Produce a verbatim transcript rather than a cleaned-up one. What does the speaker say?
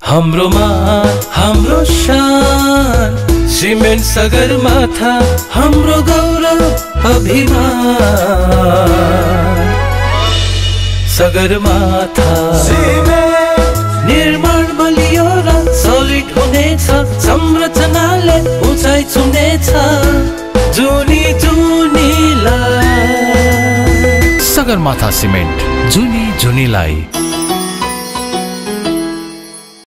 हाम्रो मान हाम्रो शान सिमेन्ट सगरमाथा हाम्रो गौरव अभिमान सगरमाथा निर्माण बलियो र सलिड हुनेछ संरचनाले उचाइ छुनेछ जुनी जुनीलाई सगरमाथा सिमेन्ट जुनी जुनीलाई।